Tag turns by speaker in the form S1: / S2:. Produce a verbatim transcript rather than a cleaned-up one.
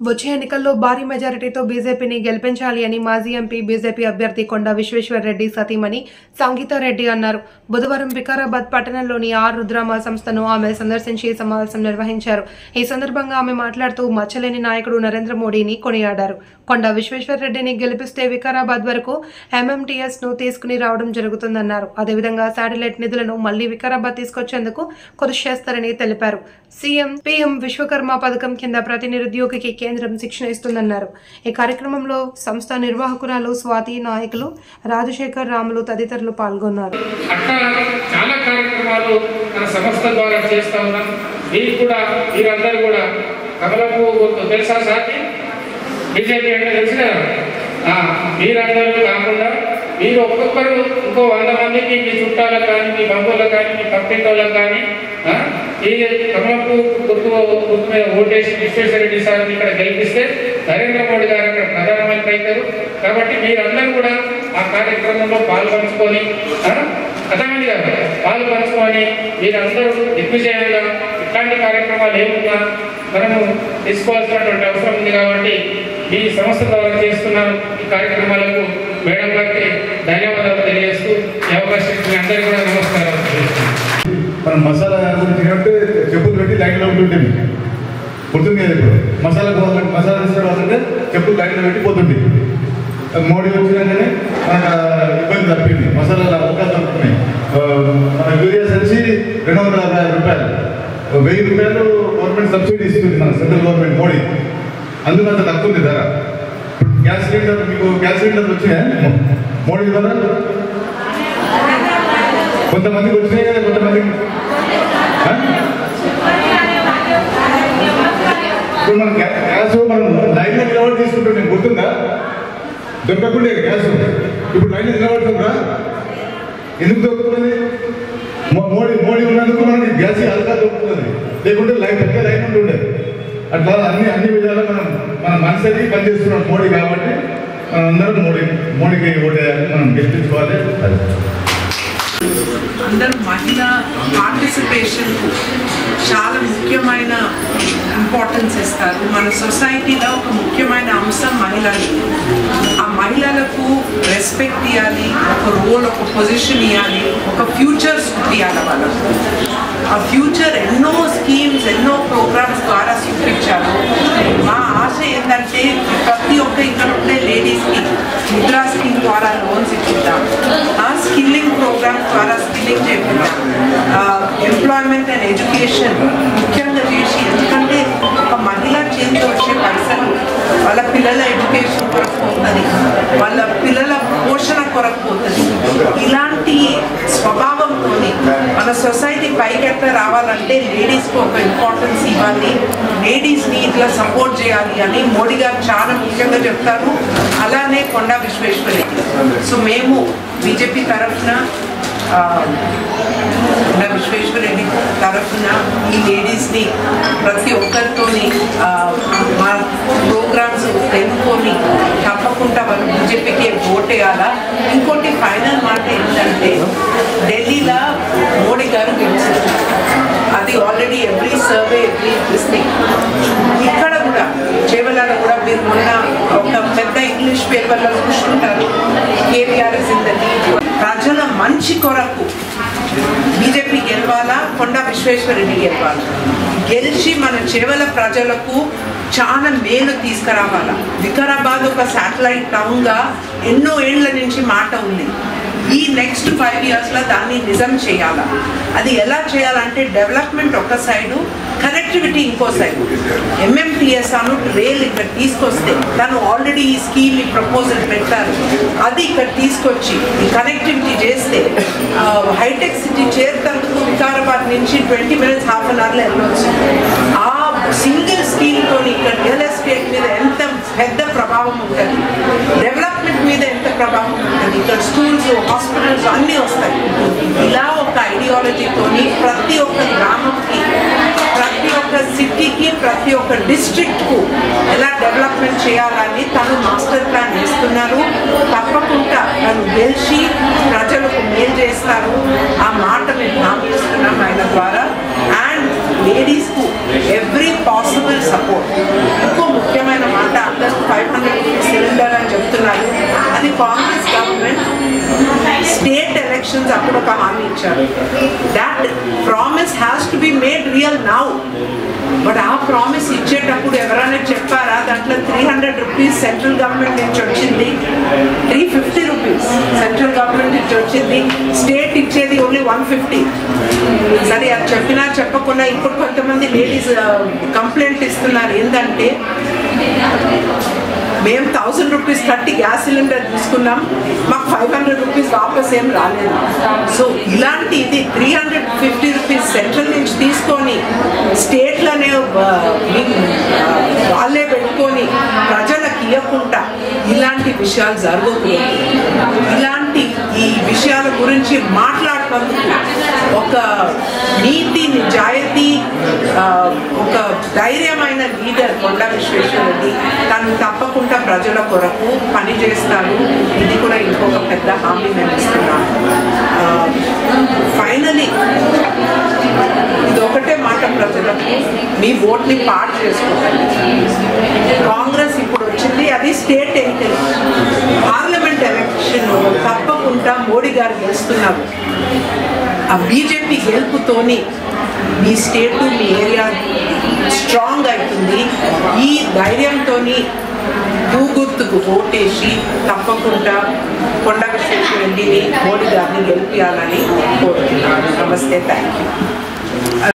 S1: వచ్చే ఎన్నికల్లో భారీ మెజారిటీతో బీజేపీని గెలిపించాలి అని మాజీ ఎంపీ బీజేపీ అభ్యర్థి కొండ విశ్వేశ్వరరెడ్డి సతీమణి సంగీతారెడ్డి అన్నారు. బుధవారం వికారాబాద్ పట్టణంలోని ఆర్ రుద్రామ సంస్థను ఆమె సందర్శించి సమావేశం నిర్వహించారు. ఈ సందర్భంగా ఆమె మాట్లాడుతూ మచ్చలేని నాయకుడు నరేంద్ర మోడీని కొనియాడారు. కొండ విశ్వేశ్వరరెడ్డిని గెలిపిస్తే వికారాబాద్ వరకు ఎంఎంటీఎస్ ను తీసుకుని రావడం జరుగుతుందన్నారు. అదేవిధంగా శాటిలైట్ నిధులను మళ్లీ వికారాబాద్ తీసుకొచ్చేందుకు కృషి చేస్తారని తెలిపారు. సీఎం పీఎం విశ్వకర్మ పథకం కింద ప్రతి నిరుద్యోగికి కేంద్రం శిక్షణ ఇస్తుందన్నారు. ఈ కార్యక్రమంలో సంస్థ నిర్వాహకురాలు స్వాతి, నాయకులు రాజశేఖర్, రాములు తదితరులు పాల్గొన్నారు.
S2: చాలా కార్యక్రమాలు మన సంస్థ ద్వారా చేస్తా ఉన్నాం. మీరు కూడా మీరందరూ కూడా కమలపు తెలుసా సార్? బీజేపీ అంటే తెలుసు కదా. మీరందరూ కాకుండా మీరు ఒక్కొక్కరు ఇంకో వంద మందికి మీ చుట్టాలకు కానీ, మీ బంధువులకు కానీ, మీ పక్కింటి వాళ్ళకి కానీ ఈ కమలపు గుర్తు గుర్తు మీద ఓటేసి విశ్వేశ్వరరెడ్డి సార్ని ఇక్కడ గెలిపిస్తే నరేంద్ర మోడీ గారు అక్కడ ప్రధానమంత్రి అవుతారు. కాబట్టి మీరందరూ కూడా ఆ కార్యక్రమంలో పాల్పంచుకొని అర్థమైంది కదా, పాలు పంచుకొని మీరందరూ దిగ్విజయంగా ఇట్లాంటి కార్యక్రమాలు ఏమున్నా మనము తీసుకోవాల్సినటువంటి అవసరం ఉంది. కాబట్టి ఈ సంస్థ ద్వారా చేస్తున్న ఈ కార్యక్రమాలకు మేడం గారికి ధన్యవాదాలు తెలియజేస్తూ ఈ అవకాశం ఇచ్చిన అందరికీ కూడా నమస్కారాలు తెలియజేస్తున్నాను.
S3: మనం మసాలా గురించి అంటే చెప్పులు పెట్టి లైన్లో ఉంటుంటుంది, గుర్తుంది కదా. ఇప్పుడు మసాలా పోవాలంటే మసాలా తీసుకోవాలంటే చెప్పులు లైన్లో పెట్టి పోతుంది. మోడీ వచ్చినాకనే మనకు ఇబ్బంది తప్పింది, మసాలాలు అవకాశం తప్పుతున్నాయి. మన యూరియా వచ్చి రెండు వందల యాభై రూపాయలు వెయ్యి రూపాయలు గవర్నమెంట్ సబ్సిడీ ఇస్తుంది మన సెంట్రల్ గవర్నమెంట్ మోడీ, అందుకంత తక్కువ ఉంది ధర. ఇప్పుడు గ్యాస్ సిలిండర్ మీకు గ్యాస్ సిలిండర్ వచ్చినాయా మోడీ ద్వారా? కొంతమందికి వచ్చినాయి కదా, కొంతమందికి ఇప్పుడు మనం గ్యాస్ మనం లైన్లో నిలబడి తీసుకుంటాం. నేను గుర్తుందా? దొరకకుండే గ్యాస్ ఇప్పుడు లైన్లో నిలబడుతుందా? ఎందుకు దొరుకుతున్నది? మోడీ మోడీ ఉన్నందుకు మనకి గ్యాస్ అలకా దొరుకుతుంది, లేకుంటే లైన్ పెద్ద లైన్ ఉంటుండే. అట్లా అన్ని అన్ని విధాలు మనం మన మనసుకి పనిచేస్తున్నాం మోడీ. కాబట్టి మనం అందరం మోడీ మోడీకి ఓటేయాలి, మనం గెలిపించుకోవాలి.
S4: అందరూ మహిళా పార్టిసిపేషన్ చాలా ముఖ్యమైన ఇంపార్టెన్స్ ఇస్తారు. మన సొసైటీలో ఒక ముఖ్యమైన అంశం మహిళలు. ఆ మహిళలకు రెస్పెక్ట్ ఇవ్వాలి, ఒక రోల్, ఒక పొజిషన్ ఇవ్వాలి, ఒక ఫ్యూచర్స్ ఇవ్వాలి వాళ్ళకు. ఆ ఫ్యూచర్ ఎన్నో స్కీమ్స్, ఎన్నో ప్రోగ్రామ్స్ ద్వారా చూపించారు. మా ఆశ ఏంటంటే ప్రతి ఒక్క ఇక్కడ ఉండే లేడీస్కి ముద్రా స్కీమ్ ద్వారా లోన్స్ ఇచ్చిద్దాం, స్కిల్లింగ్ ప్రోగ్రామ్ ద్వారా స్కిల్లింగ్ చేపిద్దాం, ఎంప్లాయ్మెంట్ అండ్ ఎడ్యుకేషన్ ముఖ్యంగా చేసి, ఎందుకంటే ఒక మహిళ చేతికి వచ్చే పైసలు వాళ్ళ పిల్లల ఎడ్యుకేషన్ కొరకు పోతుంది, వాళ్ళ పిల్లల పోషణ కొరకు పోతుంది. ఇలాంటి స్వభావంతో మన సొసైటీ పైకి ఎట్లా రావాలంటే లేడీస్కి ఒక ఇంపార్టెన్స్ ఇవ్వాలి, లేడీస్ని ఇట్లా సపోర్ట్ చేయాలి అని మోడీ గారు చాలా ముఖ్యంగా చెప్తారు. అలానే కొండ విశ్వేశ్వరరెడ్డి. సో మేము బీజేపీ తరఫున కొండ విశ్వేశ్వరరెడ్డి తరఫున ఈ లేడీస్ని ప్రతి ఒక్కరితోని మా ప్రోగ్రామ్స్ ఎన్నుకొని తప్పకుండా వాళ్ళు బీజేపీకి ఓట్ వేయాలా. ఇంకోటి ఫైనల్ మాట ఏంటంటే ఢిల్లీలో మోడీ గారు గెలిచారు, అది already every survey every listing. ఇక్కడ కూడా చేవలలో కూడా మీరు మొన్న ఒక పెద్ద ఇంగ్లీష్ పేపర్లో చూసుకుంటారు, కేవీఆర్ఎస్ ఇన్ ద లీడ్. ప్రజల మంచి కొరకు బీజేపీ గెలవాలా, కొండ విశ్వేశ్వరరెడ్డి గెలవాలా. గెలిచి మన చేవల ప్రజలకు చాలా మేలు తీసుకురావాలా. వికారాబాద్ ఒక శాటిలైట్ టౌన్గా ఎన్నో ఏళ్ల నుంచి మాట ఉంది. ఈ నెక్స్ట్ ఫైవ్ ఇయర్స్లో దాన్ని నిజం చేయాలా. అది ఎలా చేయాలంటే డెవలప్మెంట్ ఒక సైడు, కనెక్టివిటీ ఇంకో సైడు. ఎంఎంటీఎస్ అను రైల్ ఇక్కడ తీసుకొస్తే తను ఆల్రెడీ ఈ స్కీమ్ ఈ ప్రపోజల్ పెట్టారు, అది ఇక్కడ తీసుకొచ్చి ఈ కనెక్టివిటీ చేస్తే హైటెక్ సిటీ చేరుతందుకు వికారాబాద్ నుంచి ట్వంటీ మినిట్స్ హాఫ్ అన్ అవర్లో వెళ్ళవచ్చు. ఆ సింగిల్ స్కీమ్తో ఇక్కడ రియల్ ఎస్టేట్ మీద ఎంత పెద్ద ప్రభావం ఉంటుంది, డెవలప్మెంట్ మీద ఎంత ప్రభావం ఉంటుంది, ఇక్కడ స్కూల్స్, హాస్పిటల్స్ అన్నీ వస్తాయి. ఇలా ఒక ఐడియాలజీతోని ప్రతి ఒక్క గ్రామంకి, ప్రతి ఒక్క సిటీకి ప్రతి ఒక్క డిస్ట్రిక్ట్కు ఎలా డెవలప్మెంట్ చేయాలని తను మాస్టర్ ప్లాన్ వేస్తున్నారు. తప్పకుండా తను గెలిచి ప్రజలకు మేలు చేస్తారు. ఆ మాట మేము హామీ ఇస్తున్నాం ఆయన ద్వారా. అండ్ లేడీస్కు ఎవ్రీ పాసిబుల్ సపోర్ట్. ఇంకో ముఖ్యమైన మాట, అందరూ ఫైవ్ హండ్రెడ్ సిలిండర్ అని చెప్తున్నారు. అది కాంగ్రెస్ గవర్నమెంట్ స్టేట్ ఎలక్షన్స్ అప్పుడు ఒక హామీ ఇచ్చారు. That promise has to be made real now. But ఆ ప్రామిస్ ఇచ్చేటప్పుడు ఎవరైనా చెప్పారా? దాంట్లో three hundred rupees central government నుంచి వచ్చింది, three fifty rupees central government నుంచి వచ్చింది, స్టేట్ ఇచ్చేది ఓన్లీ వన్ ఫిఫ్టీ. సరే అది చెప్పినా చెప్పకుండా ఇప్పుడు కొంతమంది లేడీస్ కంప్లైంట్ ఇస్తున్నారు ఏంటంటే, మేము థౌసండ్ రూపీస్ కట్టి గ్యాస్ సిలిండర్ తీసుకున్నాం, మాకు ఫైవ్ హండ్రెడ్ రూపీస్ వాపస్ ఏం రాలేదు. సో ఇలాంటి ఇది three hundred fifty rupees central నుంచి తీసుకొని స్టేట్లోనే వాళ్ళే పెట్టుకొని ప్రజలకు ఇవ్వకుండా ఇలాంటి విషయాలు జరగకూడదు. ఇలాంటి ఈ విషయాల గురించి మాట్లాడుతందుకు ఒక నీతి నిజాయితీ ఒక ధైర్యమైన లీడర్ కొండా విశ్వేశ్వరరెడ్డి. తను తప్పకుండా ప్రజల కొరకు పనిచేస్తాను. ఇది కూడా ఇంకొక పెద్ద హామీ నేను ఇస్తున్నాను. ఫైనలీ ఇది ఒకటే మాట ప్రజలకు, మీ ఓట్ని పాడు చేసుకోవాలి. కాంగ్రెస్ ఇప్పుడు వచ్చింది, అది స్టేట్ ఎన్నికలు. పార్లమెంట్ ఎలక్షన్ తప్పకుండా మోడీ గారు గెలుస్తున్నారు. ఆ బీజేపీ గెలుపుతోని మీ స్టేటు మీ ఏరియా స్ట్రాంగ్ అవుతుంది. ఈ ధైర్యంతో భూ గుర్తుకు ఓటేసి తప్పకుండా కొండా విశ్వేశ్వరరెడ్డిని మోడీ గారిని గెలిపించాలని కోరుతున్నాను. నమస్తే, థ్యాంక్ యూ.